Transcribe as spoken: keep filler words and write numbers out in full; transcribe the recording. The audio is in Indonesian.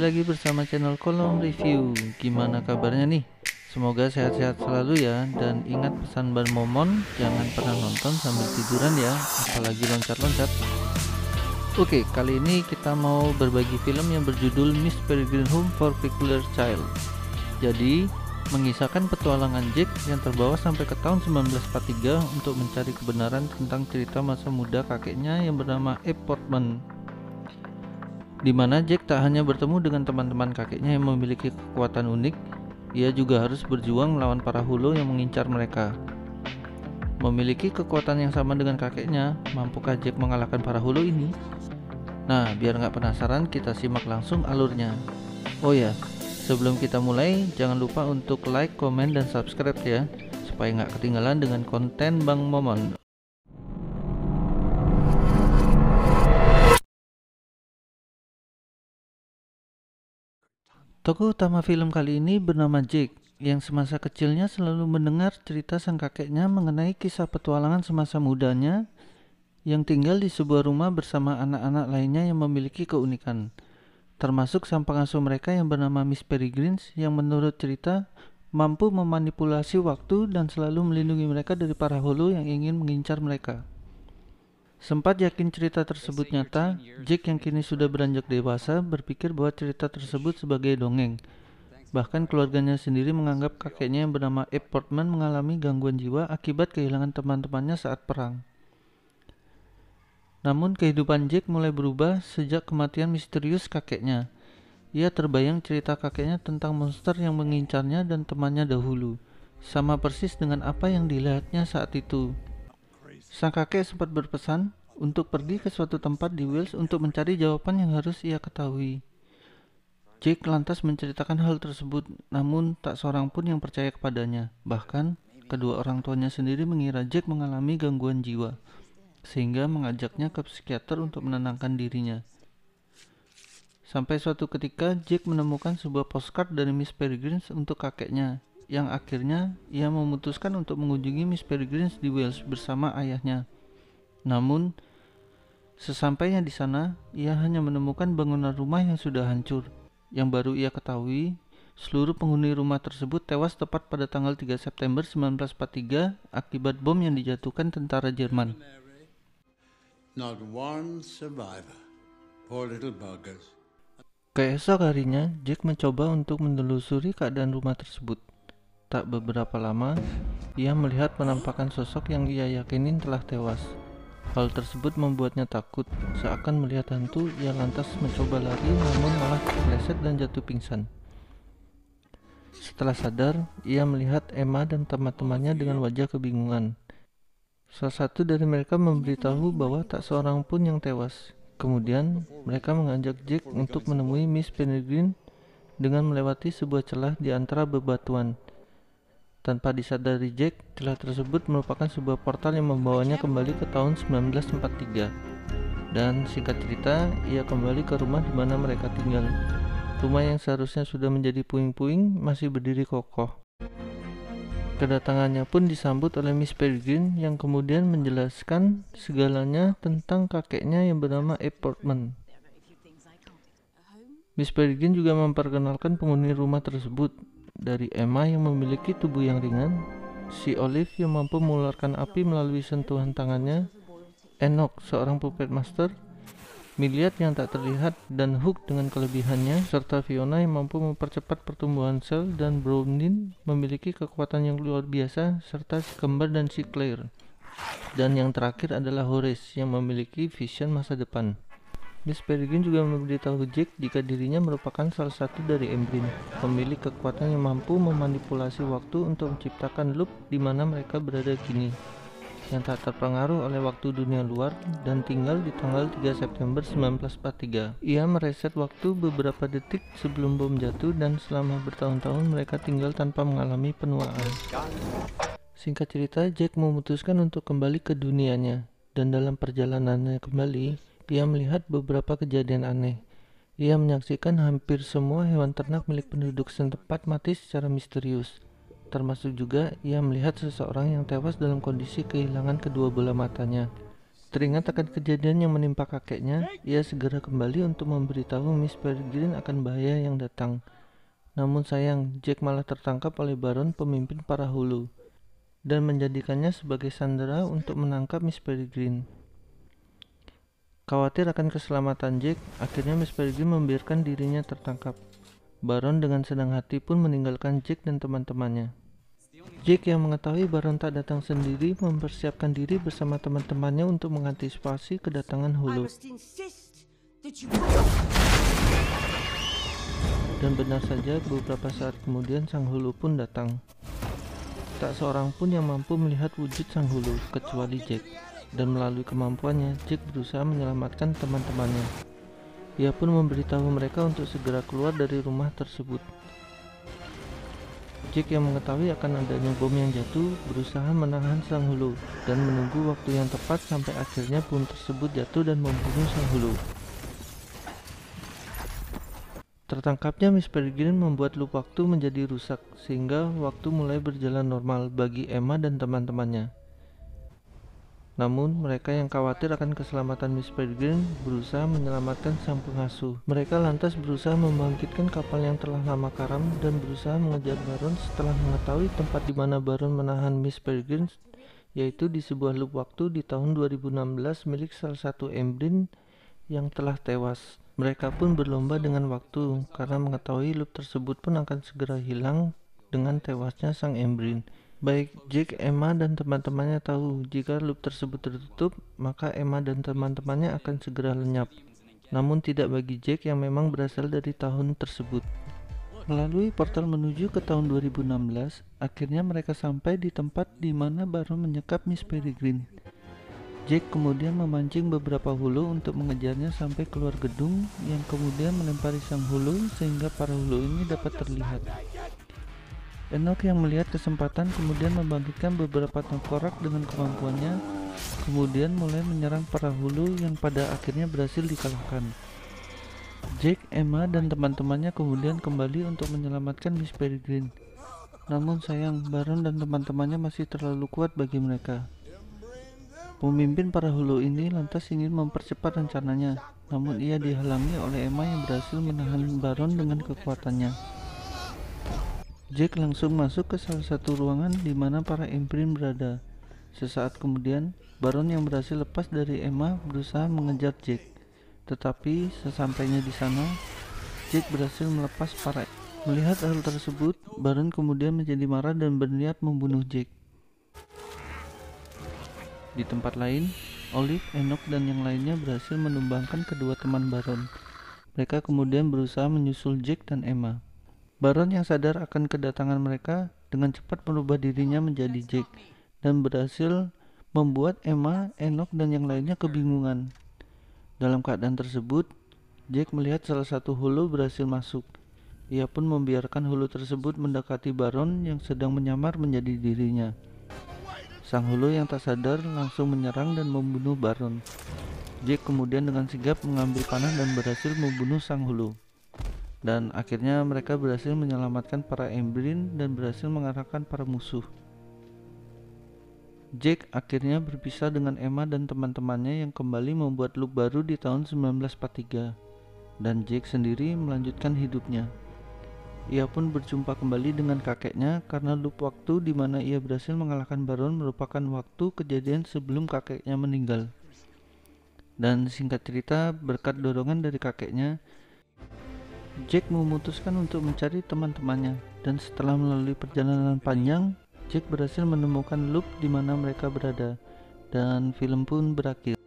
lagi bersama channel Kolom Review. Gimana kabarnya nih? Semoga sehat-sehat selalu ya. Dan ingat pesan Ban Momon, jangan pernah nonton sambil tiduran ya, apalagi loncat-loncat. Oke, kali ini kita mau berbagi film yang berjudul Miss Peregrine Home for Peculiar Child. Jadi, mengisahkan petualangan Jack yang terbawa sampai ke tahun seribu sembilan ratus empat puluh tiga untuk mencari kebenaran tentang cerita masa muda kakeknya yang bernama Abe Portman, di mana Jack tak hanya bertemu dengan teman-teman kakeknya yang memiliki kekuatan unik, ia juga harus berjuang melawan para hulu yang mengincar mereka. Memiliki kekuatan yang sama dengan kakeknya, mampukah Jack mengalahkan para hulu ini? Nah, biar nggak penasaran, kita simak langsung alurnya. Oh ya, sebelum kita mulai, jangan lupa untuk like, komen, dan subscribe ya, supaya nggak ketinggalan dengan konten Bang Momon. Tokoh utama film kali ini bernama Jack, yang semasa kecilnya selalu mendengar cerita sang kakeknya mengenai kisah petualangan semasa mudanya yang tinggal di sebuah rumah bersama anak-anak lainnya yang memiliki keunikan, termasuk sang pengasuh mereka yang bernama Miss Peregrine yang menurut cerita mampu memanipulasi waktu dan selalu melindungi mereka dari para hulu yang ingin mengincar mereka. Sempat yakin cerita tersebut nyata, Jack yang kini sudah beranjak dewasa berpikir bahwa cerita tersebut sebagai dongeng. Bahkan keluarganya sendiri menganggap kakeknya yang bernama Abe Portman mengalami gangguan jiwa akibat kehilangan teman-temannya saat perang. Namun kehidupan Jack mulai berubah sejak kematian misterius kakeknya. Ia terbayang cerita kakeknya tentang monster yang mengincarnya dan temannya dahulu, sama persis dengan apa yang dilihatnya saat itu. Sang kakek sempat berpesan untuk pergi ke suatu tempat di Wales untuk mencari jawaban yang harus ia ketahui. Jack lantas menceritakan hal tersebut, namun tak seorang pun yang percaya kepadanya. Bahkan, kedua orang tuanya sendiri mengira Jack mengalami gangguan jiwa, sehingga mengajaknya ke psikiater untuk menenangkan dirinya. Sampai suatu ketika, Jack menemukan sebuah postcard dari Miss Peregrine untuk kakeknya, yang akhirnya ia memutuskan untuk mengunjungi Miss Peregrine di Wales bersama ayahnya. Namun, sesampainya di sana, ia hanya menemukan bangunan rumah yang sudah hancur. Yang baru ia ketahui, seluruh penghuni rumah tersebut tewas tepat pada tanggal tiga September seribu sembilan ratus empat puluh tiga akibat bom yang dijatuhkan tentara Jerman. Not one survivor. Poor little buggers. Keesok harinya, Jack mencoba untuk menelusuri keadaan rumah tersebut. Tak beberapa lama, ia melihat penampakan sosok yang ia yakinin telah tewas. Hal tersebut membuatnya takut. Seakan melihat hantu, ia lantas mencoba lari namun malah terpeleset dan jatuh pingsan. Setelah sadar, ia melihat Emma dan teman-temannya dengan wajah kebingungan. Salah satu dari mereka memberitahu bahwa tak seorang pun yang tewas. Kemudian, mereka mengajak Jack untuk menemui Miss Peregrine dengan melewati sebuah celah di antara bebatuan. Tanpa disadari Jack, celah tersebut merupakan sebuah portal yang membawanya kembali ke tahun seribu sembilan ratus empat puluh tiga. Dan singkat cerita, ia kembali ke rumah di mana mereka tinggal. Rumah yang seharusnya sudah menjadi puing-puing masih berdiri kokoh. Kedatangannya pun disambut oleh Miss Peregrine yang kemudian menjelaskan segalanya tentang kakeknya yang bernama Abe Portman. Miss Peregrine juga memperkenalkan penghuni rumah tersebut, dari Emma yang memiliki tubuh yang ringan, si Olive yang mampu mengeluarkan api melalui sentuhan tangannya, Enoch seorang puppet master, Milliard yang tak terlihat dan Hook dengan kelebihannya, serta Fiona yang mampu mempercepat pertumbuhan sel, dan Brownin memiliki kekuatan yang luar biasa, serta si kembar dan si Claire. Dan yang terakhir adalah Horace yang memiliki vision masa depan. Miss Peregrine juga memberitahu Jack jika dirinya merupakan salah satu dari Embrin, pemilik kekuatan yang mampu memanipulasi waktu untuk menciptakan loop di mana mereka berada kini, yang tak terpengaruh oleh waktu dunia luar dan tinggal di tanggal tiga September seribu sembilan ratus empat puluh tiga. Ia mereset waktu beberapa detik sebelum bom jatuh dan selama bertahun-tahun mereka tinggal tanpa mengalami penuaan. Singkat cerita, Jack memutuskan untuk kembali ke dunianya, dan dalam perjalanannya kembali, ia melihat beberapa kejadian aneh. Ia menyaksikan hampir semua hewan ternak milik penduduk setempat mati secara misterius. Termasuk juga ia melihat seseorang yang tewas dalam kondisi kehilangan kedua bola matanya. Teringat akan kejadian yang menimpa kakeknya, ia segera kembali untuk memberitahu Miss Peregrine akan bahaya yang datang. Namun sayang, Jack malah tertangkap oleh Baron, pemimpin para Hulu, dan menjadikannya sebagai sandera untuk menangkap Miss Peregrine. Khawatir akan keselamatan Jack, akhirnya Miss Peregrine membiarkan dirinya tertangkap. Baron dengan senang hati pun meninggalkan Jack dan teman-temannya. Jack yang mengetahui Baron tak datang sendiri mempersiapkan diri bersama teman-temannya untuk mengantisipasi kedatangan Hulu. Dan benar saja, beberapa saat kemudian Sang Hulu pun datang. Tak seorang pun yang mampu melihat wujud Sang Hulu kecuali Jack, dan melalui kemampuannya Jack berusaha menyelamatkan teman-temannya. Ia pun memberitahu mereka untuk segera keluar dari rumah tersebut. Jack yang mengetahui akan adanya bom yang jatuh berusaha menahan Sang Hulu dan menunggu waktu yang tepat sampai akhirnya bom tersebut jatuh dan membunuh Sang Hulu. Tertangkapnya Miss Peregrine membuat loop waktu menjadi rusak sehingga waktu mulai berjalan normal bagi Emma dan teman-temannya. Namun, mereka yang khawatir akan keselamatan Miss Peregrine berusaha menyelamatkan sang pengasuh. Mereka lantas berusaha membangkitkan kapal yang telah lama karam dan berusaha mengejar Baron setelah mengetahui tempat di mana Baron menahan Miss Peregrine, yaitu di sebuah loop waktu di tahun dua ribu enam belas milik salah satu Embrin yang telah tewas. Mereka pun berlomba dengan waktu karena mengetahui loop tersebut pun akan segera hilang dengan tewasnya sang Embrin. Baik Jack, Emma, dan teman-temannya tahu jika loop tersebut tertutup, maka Emma dan teman-temannya akan segera lenyap. Namun tidak bagi Jack yang memang berasal dari tahun tersebut. Melalui portal menuju ke tahun dua ribu enam belas, akhirnya mereka sampai di tempat di mana Baron menyekap Miss Peregrine. Jack kemudian memancing beberapa Hulu untuk mengejarnya sampai keluar gedung yang kemudian melempari sang Hulu sehingga para Hulu ini dapat terlihat. Enoch yang melihat kesempatan kemudian membangkitkan beberapa tengkorak dengan kemampuannya, kemudian mulai menyerang para Hulu yang pada akhirnya berhasil dikalahkan. Jack, Emma, dan teman-temannya kemudian kembali untuk menyelamatkan Miss Peregrine. Namun sayang, Baron dan teman-temannya masih terlalu kuat bagi mereka. Pemimpin para Hulu ini lantas ingin mempercepat rencananya, namun ia dihalangi oleh Emma yang berhasil menahan Baron dengan kekuatannya. Jack langsung masuk ke salah satu ruangan di mana para Embrin berada. Sesaat kemudian, Baron yang berhasil lepas dari Emma berusaha mengejar Jack. Tetapi sesampainya di sana, Jack berhasil melepas para. Melihat hal tersebut, Baron kemudian menjadi marah dan berniat membunuh Jack. Di tempat lain, Olive, Enoch, dan yang lainnya berhasil menumbangkan kedua teman Baron. Mereka kemudian berusaha menyusul Jack dan Emma. Baron yang sadar akan kedatangan mereka dengan cepat merubah dirinya menjadi Jack dan berhasil membuat Emma, Enoch, dan yang lainnya kebingungan. Dalam keadaan tersebut, Jack melihat salah satu Hulu berhasil masuk. Ia pun membiarkan Hulu tersebut mendekati Baron yang sedang menyamar menjadi dirinya. Sang Hulu yang tak sadar langsung menyerang dan membunuh Baron. Jack kemudian dengan sigap mengambil panah dan berhasil membunuh sang Hulu. Dan akhirnya mereka berhasil menyelamatkan para Embrin dan berhasil mengarahkan para musuh. Jack akhirnya berpisah dengan Emma dan teman-temannya yang kembali membuat loop baru di tahun sembilan belas empat puluh tiga. Dan Jack sendiri melanjutkan hidupnya. Ia pun berjumpa kembali dengan kakeknya karena loop waktu di mana ia berhasil mengalahkan Baron merupakan waktu kejadian sebelum kakeknya meninggal. Dan singkat cerita, berkat dorongan dari kakeknya, Jack memutuskan untuk mencari teman-temannya, dan setelah melalui perjalanan panjang, Jack berhasil menemukan loop di mana mereka berada, dan film pun berakhir.